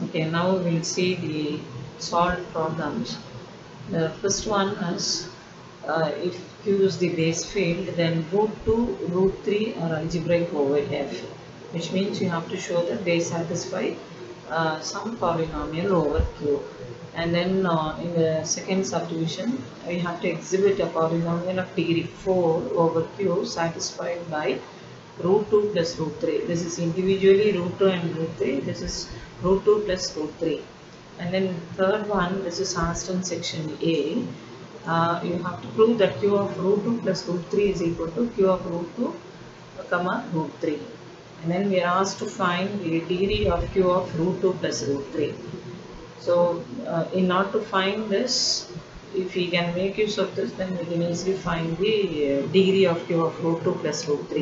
Okay, now we'll see the solved problems. The first one is if Q is the base field, then root 2, root 3 are algebraic over F, which means you have to show that they satisfy some polynomial over Q. And then in the second subdivision, we have to exhibit a polynomial of degree 4 over Q satisfied by root 2 plus root 3. This is individually root 2 and root 3. This is root 2 plus root 3. And then third one, this is asked in section A. You have to prove that Q of root 2 plus root 3 is equal to Q of root 2 comma root 3. And then we are asked to find the degree of Q of root 2 plus root 3. So in order to find this, if we can make use of this, then we can easily find the degree of Q of root 2 plus root 3.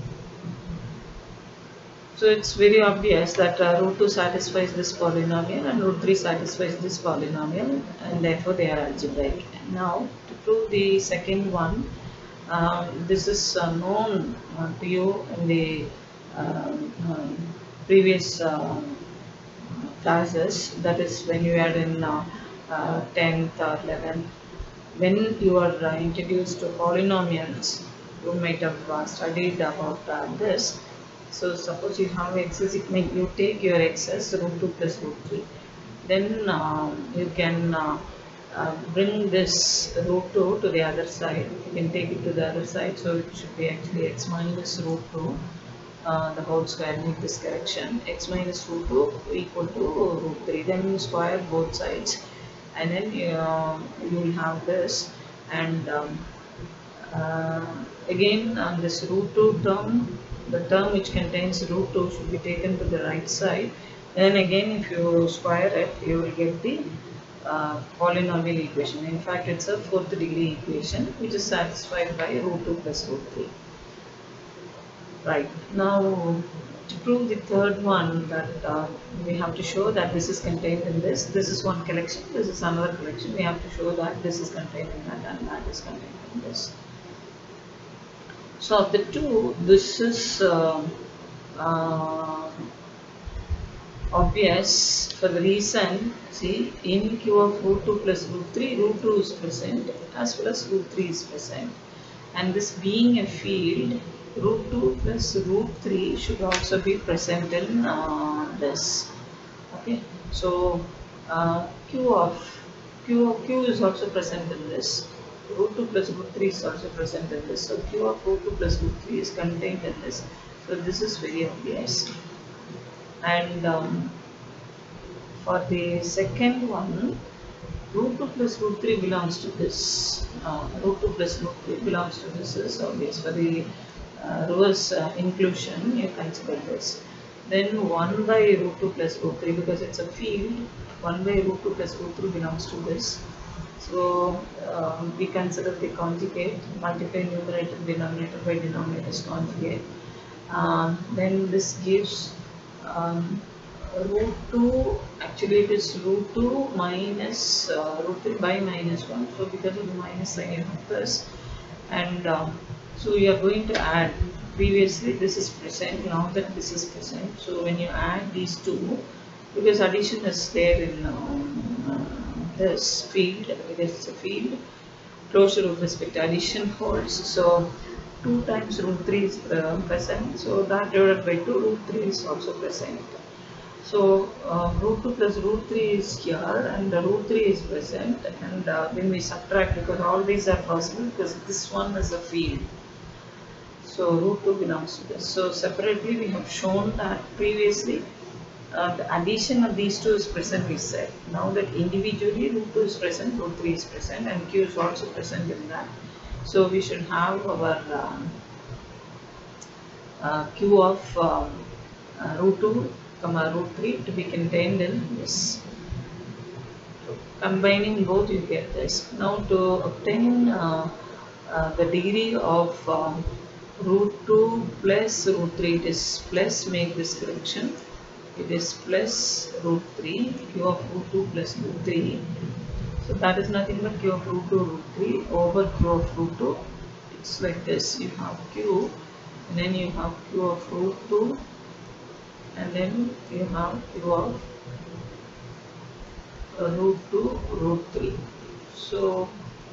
So it's very obvious that root 2 satisfies this polynomial and root 3 satisfies this polynomial, and therefore they are algebraic. Now to prove the second one, this is known to you in the previous classes, that is when you are in 10th or 11th. When you are introduced to polynomials, you might have studied about this. So suppose you have excess, you take your excess root 2 plus root 3. Then you can bring this root 2 to the other side. You can take it to the other side. So it should be actually x minus root 2 the whole square. Make this correction. X minus root 2 equal to root 3. Then you square both sides. And then you will have this. And again this root 2 term, the term which contains root 2 should be taken to the right side. Then again if you square it, you will get the polynomial equation. In fact, it's a 4th degree equation which is satisfied by root 2 plus root 3. Right. Now to prove the third one, that we have to show that this is contained in this. This is one collection, this is another collection. We have to show that this is contained in that and that is contained in this. So of the two, this is obvious for the reason, see, in Q of root 2 plus root 3, root 2 is present as well as root 3 is present. And this being a field, root 2 plus root 3 should also be present in this. Okay, so Q is also present in this. Root 2 plus root 3 is also present in this. So Q of root 2 plus root 3 is contained in this. So this is very obvious. And for the second one, root 2 plus root 3 belongs to this. Root 2 plus root 3 belongs to this is obvious. For the reverse inclusion, you consider this. Then 1 by root 2 plus root 3, because it's a field, 1 by root 2 plus root 3 belongs to this. So we consider the conjugate, multiply numerator denominator by denominator's conjugate. Then this gives root 2, actually it is root 2 minus root 3 by minus 1. So because of the minus sign you have this. And so you are going to add, previously this is present, now that this is present. So when you add these two, because addition is there in this field, because it's a field, closure with respect to addition holds. So 2 times root 3 is present, so that divided by 2, root 3 is also present. So root 2 plus root 3 is here and the root 3 is present, and when we subtract, because all these are possible because this one is a field. So root 2 belongs to this. So separately we have shown that previously the addition of these two is present, we said. Now that individually root 2 is present, root 3 is present, and Q is also present in that. So we should have our Q of root 2 comma root 3 to be contained in this. Combining both, you get this. Now to obtain the degree of root 2 plus root 3, it is plus, make this correction, it is plus root 3, Q of root 2 plus root 3. So that is nothing but Q of root 2 root 3 over Q of root 2. It's like this, you have Q and then you have Q of root 2 and then you have Q of root 2 root 3. So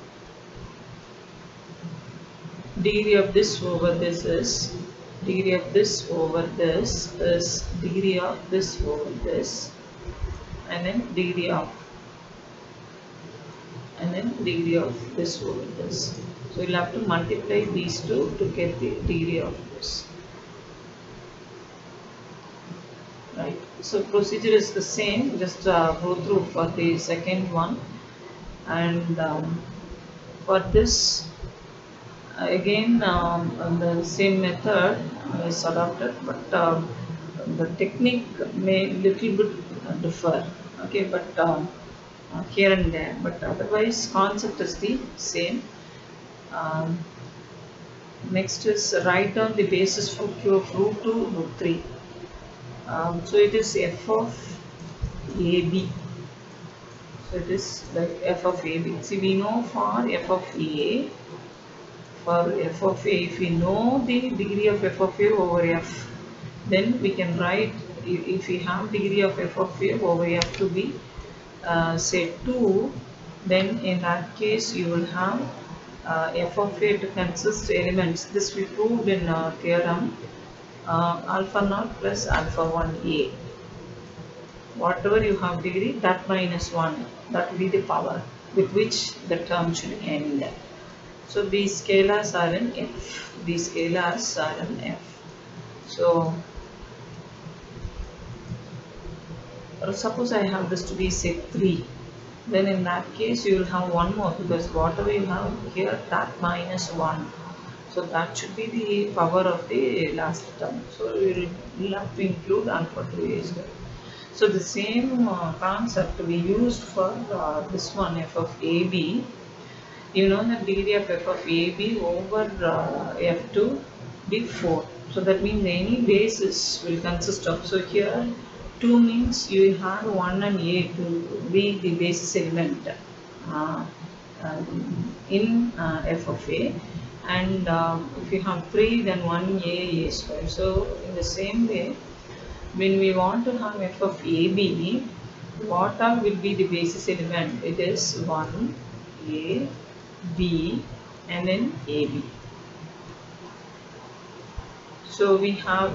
degree of this over this is degree of this over this is degree of this over this, and then degree of this over this. So you'll have to multiply these two to get the degree of this. Right. So procedure is the same. Just go through for the second one, and for this again the same method is adopted, but the technique may little bit differ. Okay, but here and there, but otherwise concept is the same. Next is write down the basis for q of root 2 root 3. So it is f of ab. So it is like f of ab. See, we know for f of a, if we know the degree of f of a over f, then we can write, if we have degree of f of a over f to be say 2, then in that case you will have f of a to consist elements. This we proved in theorem alpha naught plus alpha 1a. Whatever you have degree, that minus 1, that will be the power with which the term should end. So these scalars are in f. These scalars are in f. So suppose I have this to be say 3. Then in that case you will have one more, because whatever you have here, that minus 1. So that should be the power of the last term. So we will have to include alpha 2 as well. So the same concept we used for this one, f of ab. You know the degree of f of ab over f to be 4. So that means any basis will consist of. So here 2 means you have 1 and a to be the basis element in f of a, and if you have 3, then 1a square. So in the same way, when we want to have f of ab, what all will be the basis element? It is 1, a, b, and then ab. So we have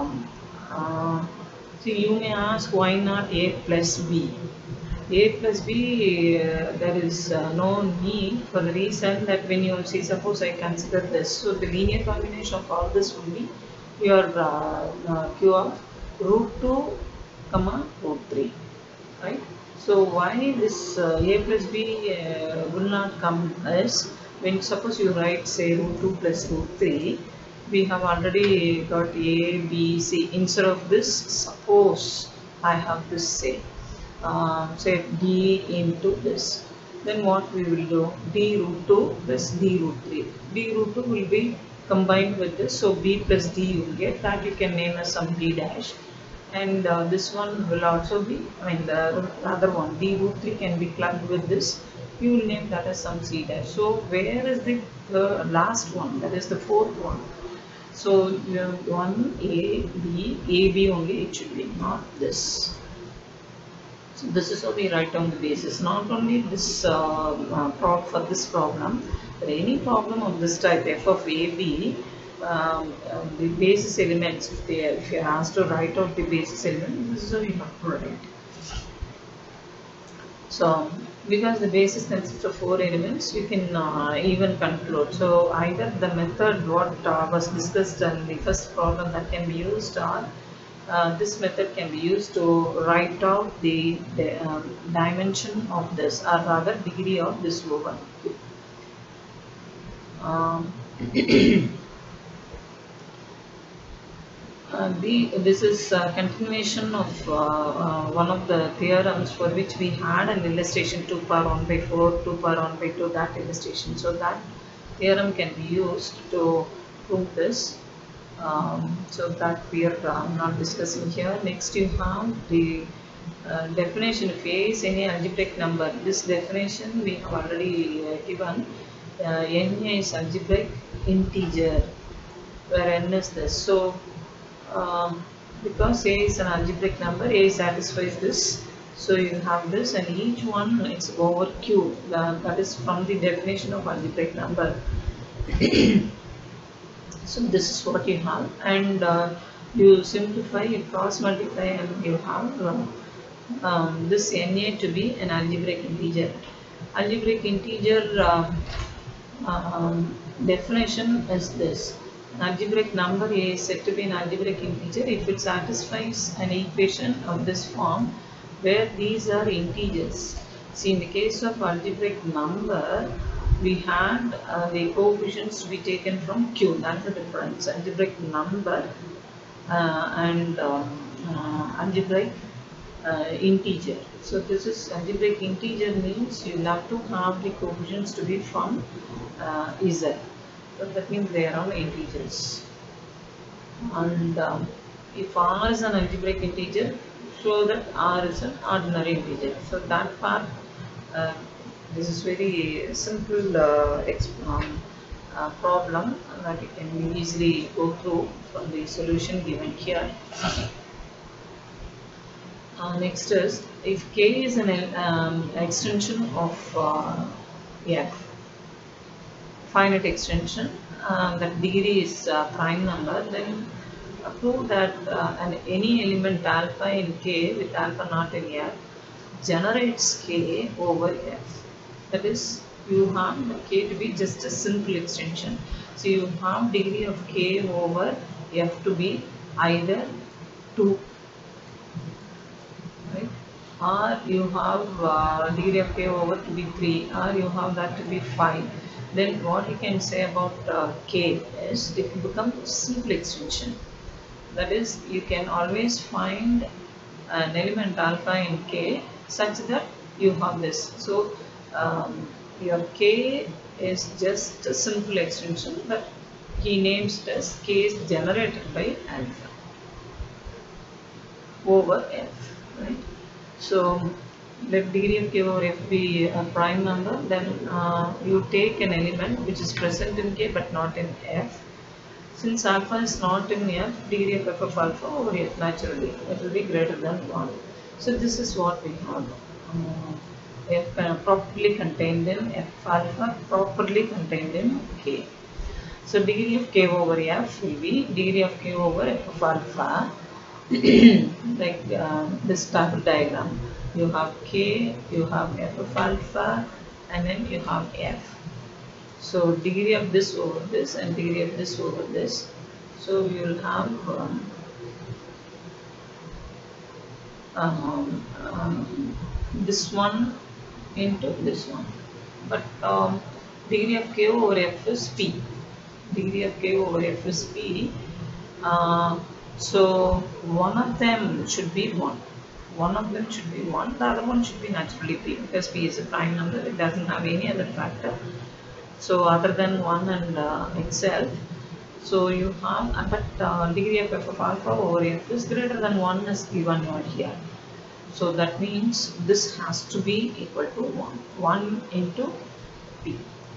see, you may ask why not a plus b. A plus b, there is no need, for the reason that when you see, suppose I consider this, so the linear combination of all this will be your q of root 2 comma root 3, right? So why this a plus b will not come is, when suppose you write say root 2 plus root 3, we have already got a, b, c. Instead of this, suppose I have this say d into this, then what we will do, d root 2 plus d root 3. D root 2 will be combined with this, so b plus d you will get, that you can name as some d dash, and this one will also be, I mean the other one, d root 3 can be clubbed with this, you will name that as some c dash. So where is the last one, that is the fourth one? So you have 1 a, b only it should be, not this. So this is how we write down the basis. Not only this for this problem, but any problem of this type, f of ab, the basis elements, if you are asked to write out the basis element, this is how you have to write. So because the basis consists of 4 elements, you can even conclude. So either the method what was discussed in the first problem that can be used, or this method can be used to write out the dimension of this, or rather degree of this over Q. This is a continuation of one of the theorems for which we had an illustration 2 power 1 by 4, 2 power 1 by 2, that illustration. So that theorem can be used to prove this. So that we are not discussing here. Next you have the definition. If A is any algebraic number, this definition we have already given. N is algebraic integer, where n is this. So because A is an algebraic number, A satisfies this So you have this, and each one is over Q. That is from the definition of algebraic number. So this is what you have, and you simplify, you cross multiply, and you have this Na to be an algebraic integer. Algebraic integer definition is this: an algebraic number A is said to be an algebraic integer if it satisfies an equation of this form where these are integers. See, in the case of algebraic number, we had the coefficients to be taken from Q. That's the difference. Algebraic number and algebraic integer. So this is algebraic integer, means you have to have the coefficients to be from Z. So that means they are all integers. And if R is an algebraic integer, show that R is an ordinary integer. So that part, this is very simple problem that you can easily go through from the solution given here. Next is, if K is an extension of F, finite extension, that degree is prime number, then prove that any element alpha in K with alpha not in F generates K over F. That is, you have K to be just a simple extension. So you have degree of K over F to be either 2, right, or you have degree of K over to be 3, or you have that to be 5. Then what you can say about K is it becomes simple extension. That is, you can always find an element alpha in K such that you have this. So your K is just a simple extension, but he names it as K is generated by alpha over F, right? So let degree of K over F be a prime number, then you take an element which is present in K but not in F. Since alpha is not in F, degree of F of alpha over F naturally, it will be greater than 1. So this is what we have. F properly contained in F alpha, properly contained in K. So degree of K over F will be degree of K over F of alpha. Like this type of diagram. You have K, you have F of alpha, and then you have F. So degree of this over this and degree of this over this. So you will have this one into this one. But degree of K over F is P. Degree of K over F is P. So one of them should be 1. One of them should be 1. The other one should be naturally P, because P is a prime number. It doesn't have any other factor. So other than 1 and itself. So you have, but degree of F of alpha over F is greater than 1 is given over here. So that means this has to be equal to 1. 1 into P.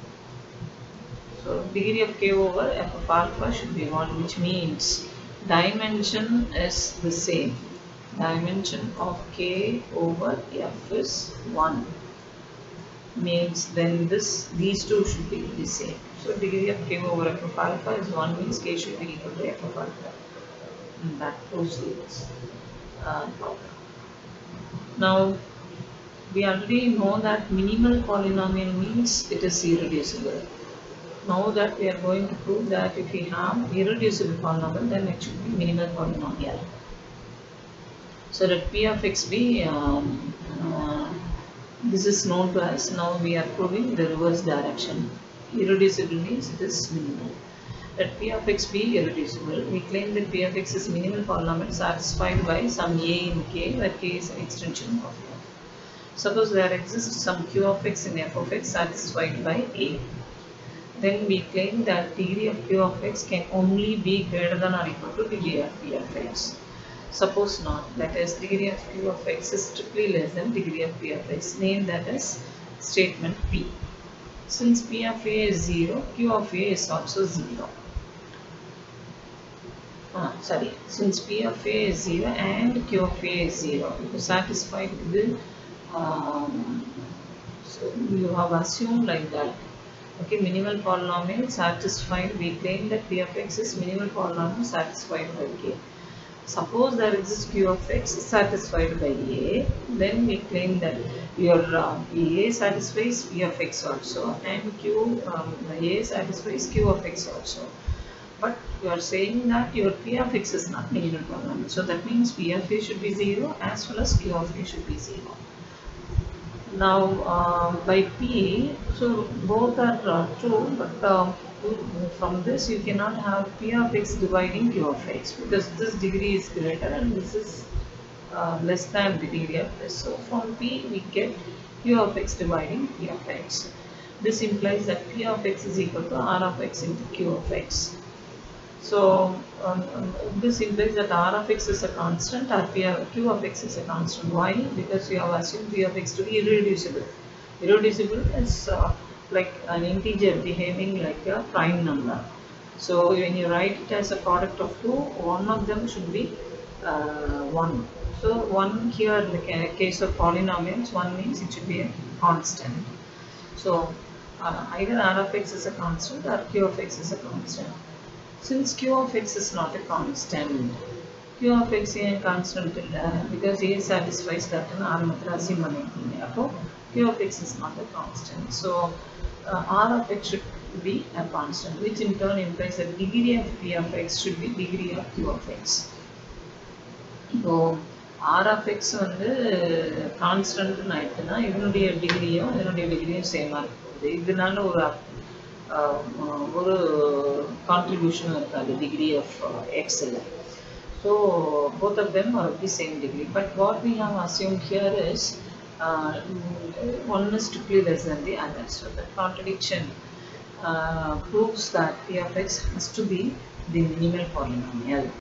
So degree of K over F of alpha should be 1, which means dimension is the same. Dimension of K over F is 1. Means then these two should be the same. So degree of K over F of alpha is 1, means K should be equal to F of alpha. And that proceeds. Now we already know that minimal polynomial means it is irreducible. Now that we are going to prove that if we have irreducible polynomial, then it should be minimal polynomial. So let P of x be this is known to us. Now we are proving the reverse direction. Irreducible means it is minimal. Let P of x be irreducible. We claim that P of x is minimal polynomial satisfied by some A in K, where K is an extension of F. Suppose there exists some Q of x in F of x satisfied by A. Then we claim that degree of Q of x can only be greater than or equal to degree of P of x. Suppose not, that is degree of Q of x is strictly less than degree of P of x. Name that as statement P. Since P of A is 0, Q of A is also 0. sorry, since P of A is 0 and Q of A is 0, if you satisfied the so you have assumed like that. Okay, minimal polynomial satisfied. We claim that P of X is minimal polynomial satisfied by K. Suppose there exists Q of X satisfied by A, then we claim that your A satisfies P of X also, and A satisfies Q of X also. But you are saying that your P of X is not minimal polynomial, so that means P of A should be 0 as well as Q of A should be 0. Now by P, so both are true, but from this you cannot have P of X dividing Q of X, because this degree is greater and this is less than the degree of this. So from P we get Q of X dividing P of X. This implies that P of X is equal to R of X into Q of X. So this implies that R of X is a constant or Q of X is a constant. Why? Because we have assumed P of X to be irreducible. Irreducible is like an integer behaving like a prime number. So when you write it as a product of two, one of them should be 1. So 1 here in the case of polynomials, 1 means it should be a constant. So either R of X is a constant or Q of X is a constant. Since Q of X is not a constant, Q of X is a constant because A satisfies that in R matrasi manekine. Q of X is not a constant. So R of X should be a constant, which in turn implies that degree of P of X should be degree of Q of X. So R of X வந்து constant ஆயிடுச்சுன்னா இதனுடைய டிகிரியும் சேமா இருக்குது. இதனால ஒரு கான்ட்ரிபியூஷனும் இருக்காது degree of எக்ஸில். So both of them are of the same degree. But what we have assumed here is one is strictly less than the other. So that contradiction proves that P of X has to be the minimal polynomial.